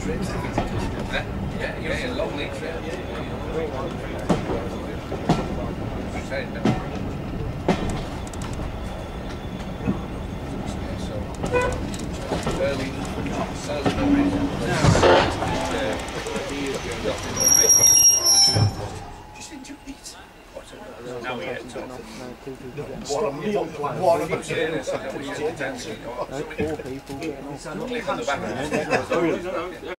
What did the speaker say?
trips. Yeah, long lead trip. Early just into it. Now we get to Four people getting on.